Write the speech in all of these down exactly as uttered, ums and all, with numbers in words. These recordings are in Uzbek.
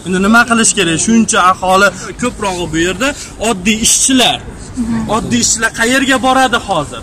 Endi nima qilish kerak? Shuncha aholi ko'proq bu yerda oddiy ishchilar. Oddiy ishchilar qayerga boradi hozir?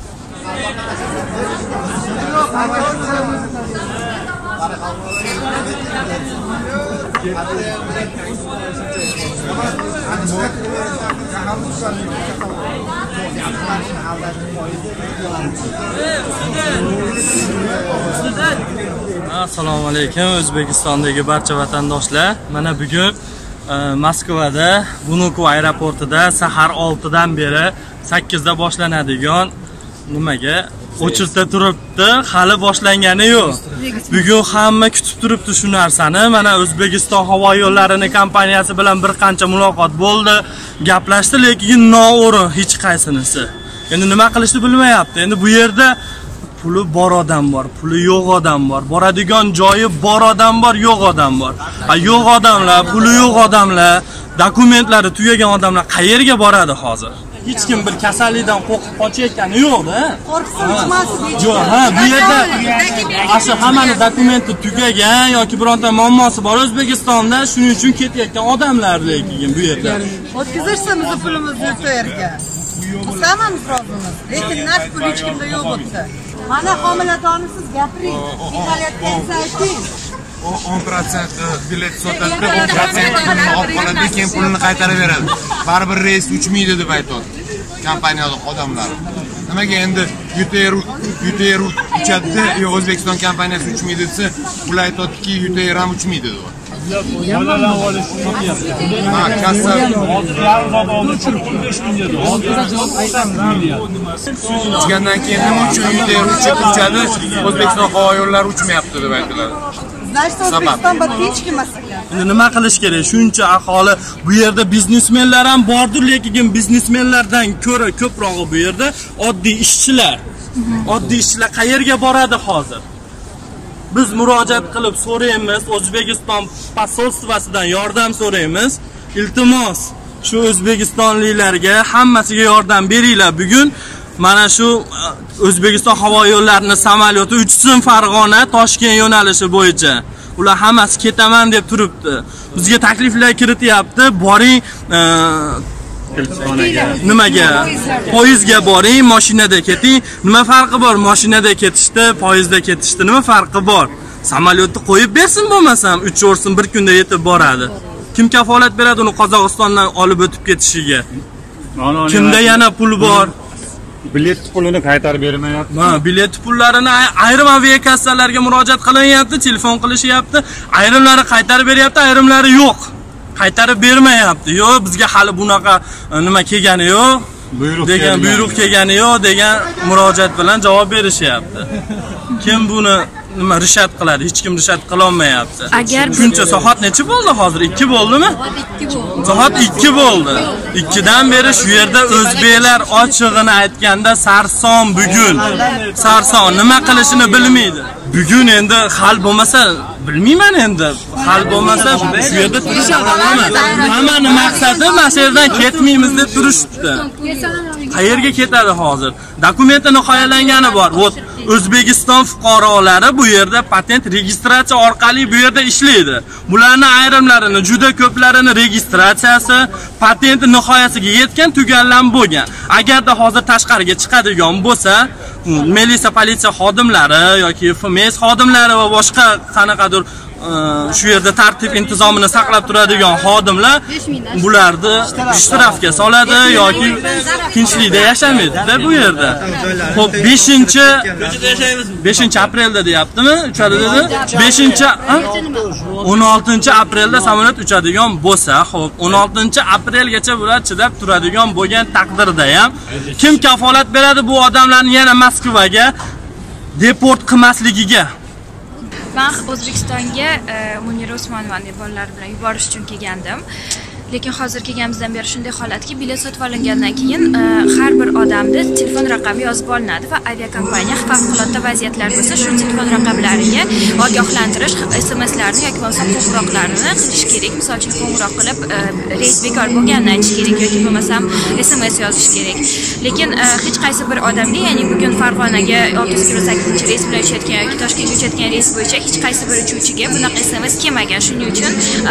Assalomu alaykum O'zbekistondagi barcha vatandoshlar. Mana bugun Moskvada Vnukovo aeroportida sahar oltidan beri sakkizda boshlanadigan nimaga o'chirta turibdi, hali boshlangani yo'q. Bugun hamma kutib turibdi shu narsani. Mana O'zbekiston havo yo'llarining kompaniyasi bilan bir qancha muloqot bo'ldi, gaplashdi, lekin noo'rin hech qaysinisi. Endi nima qilishni bilmayapti. Endi bu yerda puli bor odam bor, puli yo'q odam bor, boradigan joyi bor odam bor, yo'q odam bor. Ha, yo'q odamlar, puli yo'q odamlar, dokumentlari tugagan odamlar qayerga boradi hozir? Hech kim bir kasallikdan qo'rqib qochayotgani yo'q-da. Qo'rqsin chiqmasin. Yo'q, ha, bu yerda asli hammani dokumenti tugagan yoki bironta muammosi bor O'zbekistonda, shuning uchun ketayotgan odamlar lekin bu yerda. O'tkazishsa bizni pulimizni yerga. Hammamiz rozimiz, lekin narx pul hech kimda yo'q bo'lsa. Mana homiladorsiz gapiring, qilayotganingizni ayting. o'n prosent bilet sotadi, o'n prosent pulini olib qoladi, keyin pulini qaytarib beradi. Baribir reys uchmaydi deb aytadi kompaniyalik odamlar. Nimaga endi Yutayr Yutayr uchadi, yo O'zbekiston kompaniyasi uchmaydi desa, ular aytadiki Yutayr ham uchmaydi deb. Bolalar olish sotyapti. Ha, kassa uchgandan keyin nima uchun Yutayr uchib uchadi, O'zbekiston havo yo'llari uchmayapti deb aytiladi. O'zbekiston bir hech kim emas ekan. Endi nima qilish kerak? Shuncha aholi bu yerda biznesmenlar ham bordir, lekin biznesmenlardan ko'ra ko'proq bu yerda oddiy ishchilar. Oddiy ishchilar qayerga boradi hozir? Biz murojaat qilib so'raymiz, O'zbekiston posolstvosidan yordam so'raymiz. Iltimos, shu o'zbekistonliklarga hammasiga yordam beringlar. Bugun mana shu O'zbekiston havo yo'llarining samolyoti uchsin Farg'ona Toshkent yo'nalishi bo'yicha. Ular hammasi ketaman deb turibdi. Bizga takliflar kirityapti. Boring nimaga? Poyezdga boring, mashinada keting. Nima farqi bor mashinada ketishda, poyezdda ketishda? Nima farqi bor? Samolyotni qo'yib bersin bo'lmasam, uch o'rsin bir kunda yetib boradi. Kim kafolat beradi uni Qozog'istondan olib o'tib ketishiga? Kimda yana pul bor? Bilet pulini qaytarib bermayapti. Ha, bilet pullarini ayrim aviakassalarga murojaat qilinyapti, telefon qilishyapti. Ayrimlari qaytarib beryapti, ayrimlari yo'q. Qaytarib bermayapti. Yo'q, bizga hali bunaqa nima kelgani yo'q. Buyruq degan buyruq kelgani yo'q degan murojaat bilan javob berishyapti. Kim buni nima rishat qiladi? Hech kim rishat qila olmayapti. Agar shuncha soat necha bo'ldi hozir? ikki bo'ldimi? Soat ikki bo'ldi. ikkidan beri shu yerda o'zbeklar ochig'ini aytganda sarson bugun. Sarson nima qilishini bilmaydi. Bugun endi hal bo'lmasa, bilmayman endi. Hal bo'lmasa shu yerda turishadi hamma. Hammani maqsadi mana shu yerdan ketmaymiz deb turishibdi. Qayerga ketadi hozir? Dokumenti nihoyalangani bor. Vot O'zbekiston fuqarolari bu yerda patent registratsiya orqali bu yerda ishlaydi. Bularning ayrimlarini, juda ko'plarini registratsiyasi, patenti nihoyasiga yetgan, tugallan bo'lgan. Agarda hozir tashqariga chiqadigan bo'lsa, militsiya, politsiya xodimlari yoki F M S xodimlari va boshqa qanaqadir shu yerda tartib intizomini saqlab turadigan xodimlar bularni shtrafga soladi yoki tinchlikda yashamaydi-da bu yerda. Xo'p, beshinchi beshinchi aprelda deyaptimi? Uchadi dedi. beshinchi o'n oltinchi aprelda samolyot uchadigan bo'lsa, xo'p, o'n oltinchi aprelgacha bular chidab turadigan bo'lgan taqdirda ham kim kafolat beradi bu odamlarni yana Moskvaga deport qilmasligiga? Men O'zbekistonga Munira Usmonovani bolalar bilan yuborish uchun kelgandim. Lekin hozir kelganimizdan beri shunday holatki, bilet sotib olingandan keyin har bir odamni telefon raqami yozib olinadi va aviakompaniya favqulodda vaziyatlar bo'lsa shu telefon raqamlariga ogohlantirish S M Slarni yoki bo'lmasa qo'ng'iroqlarni qilish kerak. Misol uchun qo'ng'iroq qilib reys bekor bo'lganini aytish kerak yoki bo'lmasam S M S yozish kerak. Lekin hech qaysi bir odamga, ya'ni bugun Farg'onaga olti yuz yigirma sakkizinchi reys bilan uchayotgan yoki Toshkentga uchayotgan reys bo'yicha hech qaysi bir uchuvchiga bunaqa S M S kelmagan. Shuning uchun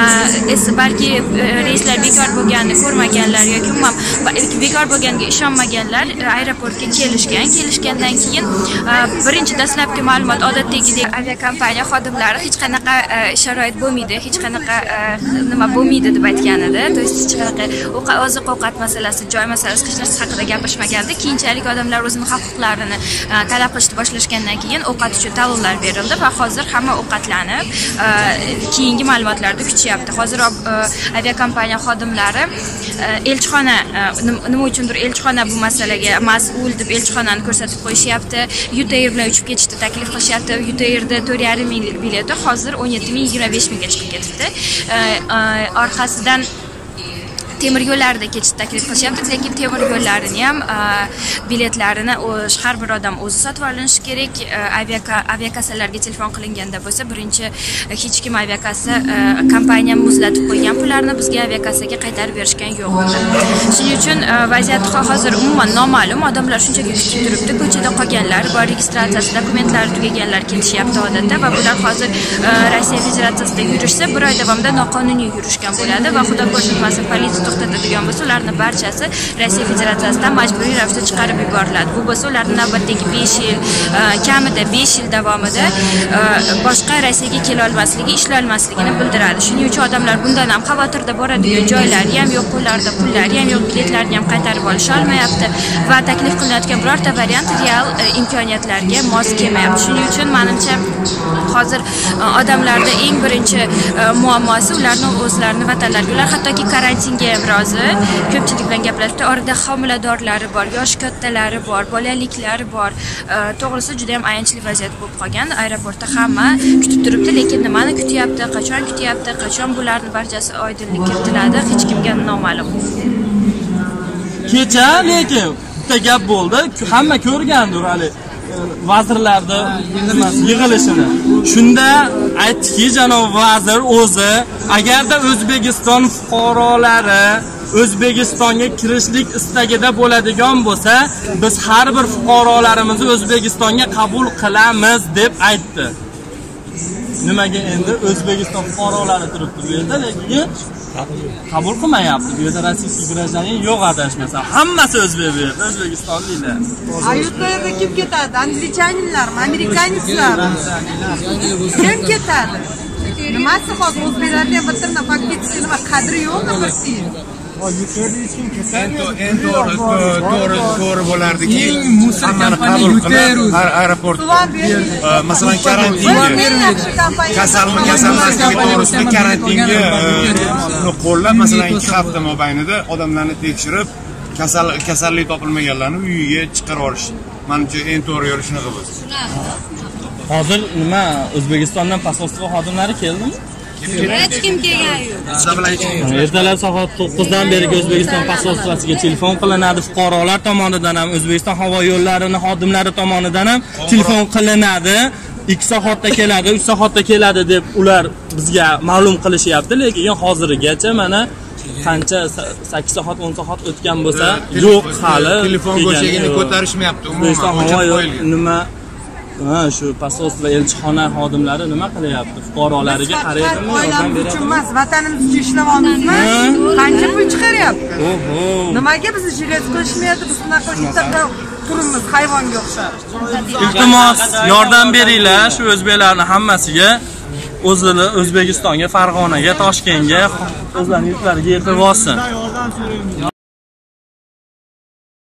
balki reyslar bekor bo'lganini ko'rmaganlar yoki umuman bekor bo'lganiga ishonmaganlar aeroportga kelishgan. Kelishgandan keyin birinchi dastlabki ma'lumot odatdagidek aviakompaniya xodimlari hech qanaqa sharoit bo'lmaydi, hech qanaqa nima bo'lmaydi deb aytgan edi. To есть hech qanaqa oziq-ovqat masalasi, joy masalasi hech narsa haqida gapirishmagandi. Keyinchalik odamlar o'zining huquqlarini talab qilishni boshlashgandan keyin ovqat uchun talonlar berildi va hozir hamma ovqatlanib keyingi ma'lumotlarni kutyapti. Hozir aviakompaniya xodimlari elchixona nima uchundir elchixona bu masalaga mas'ul deb elchixonani ko'rsatib qo'yishyapti. Yutair bilan uchib ketishni taklif qilishyapti. Yutairda to'rt yarim minglik bileti hozir o'n yetti ming yigirma besh mingga chiqib ketibdi. Orqasidan temir yo'llarida ketishni taklif qilishyapti, lekin temir yo'llarini ham biletlarini har bir odam o'zi sotib olishi kerak. Aviakassalarga telefon qilinganda bo'lsa, birinchi hech kim aviakassa kompaniya muzlatib qo'ygan pullarni bizga aviakassaga qaytarib berishgan yo'q. Shuning uchun vaziyat hozir umuman noma'lum. Odamlar shunchaki kutib turibdi. Ko'chada qolganlar, bor registratsiyasi dokumentlari tugaganlar ketishyapti odatda va bular hozir Rossiya Federatsiyasida yurishsa, bir oy davomida noqonuniy yurishgan bo'ladi va xudo ko'rsatmasin politsiya to'xtatadigan bo'lsa, ularning barchasi Rossiya Federatsiyasidan majburiy ravishda chiqarib yuboriladi. Bu bo'lsa, ularning navbatdagi besh yil, kamida besh yil davomida boshqa Rossiyaga kela olmasligi, ishlay olmasligini bildiradi. Shuning uchun odamlar bundan ham xavotirda boradigan joylari ham yo'q, qo'llarida pullari ham yo'q, biletlarni ham qaytarib olisha olmayapti va taklif qilinayotgan birorta variant real imkoniyatlarga mos kelmayapti. Shuning uchun menimcha hozir odamlarda eng birinchi muammosi ularning o'zlarini vatanlariga, ular hattoki karantinga ham rozi. Ko'pchilik bilan gaplashibdi. Orada homiladorlari bor, yosh kattalari bor, bolaliklari bor. To'g'risi juda ham ayanchli vaziyat bo'lib qolgan. Aeroportda hamma kutib turibdi, lekin nimani kutyapti, qachon kutyapti, qachon bularning barchasi oydinlik kiritiladi, hech kimga noma'lum. Kecha lekin bitta gap bo'ldi. Hamma ko'rgandir hali vazirlarda yig'ilishini. Shunda aytdiki, janob vazir o'zi agarda O'zbekiston fuqarolari O'zbekistonga kirishlik istagida bo'ladigan bo'lsa, biz har bir fuqarolarimizni O'zbekistonga qabul qilamiz deb aytdi. Nimaga endi O'zbekiston fuqarolari turibdi bu yerda, lekin qabul qilmayapti. Bu yerda rossiyskiy гражданин yo'q adashmasam. Hammasi o'zbek bu yerda, O'zbekistonliklar. A yurtlarda kim ketadi? Anglichaninlarmi, amerikanislarmi? Kim ketadi? Nimasi hozir o'zbeklarga bitirna faqat ketishga nima qadri yo'qmi bilsiz? Endi to'g'ri to'g'ri bo'lardiki, hammani qabul qilib aeroport, masalan karantinga, kasalmi kasalmasligi to'g'risida karantinga qo'llab, masalan ikki hafta mobaynida odamlarni tekshirib, kasal kasallik topilmaganlarni uyiga chiqarib olish. Menimcha eng to'g'ri yo'l shunaqa bo'lsa. Hozir nima O'zbekistondan posolstvo xodimlari keldimi? Hech kim kelgan yo'q. Ertalab soat to'qqizdan beri O'zbekiston posolstvosiga telefon qilinadi, fuqarolar tomonidan ham, O'zbekiston havo yo'llarining xodimlari tomonidan ham telefon qilinadi. ikki soatda keladi, uch soatda keladi deb ular bizga ma'lum qilishyapti, lekin hozirgacha mana qancha sakkiz soat, o'n soat o'tgan bo'lsa, yo'q hali telefon go'shagini ko'tarishmayapti. O'zbekiston havo yo'llari nima Ha, shu posolstvo elchixona xodimlari nima qilyapti? Fuqarolariga qaraydimi, yordam beradimi? Emas, vatanimiz uchun ishlayapmizmi? Qancha pul chiqaryapti? Oho. Nimaga bizni jilet qilishmayapti? Biz bunaqa qilishda turimiz hayvonga o'xshab. Iltimos, yordam beringlar shu o'zbeklarning hammasiga. O'zini O'zbekistonga, Farg'onaga, Toshkentga, o'zlarining yurtlariga yetib olsin.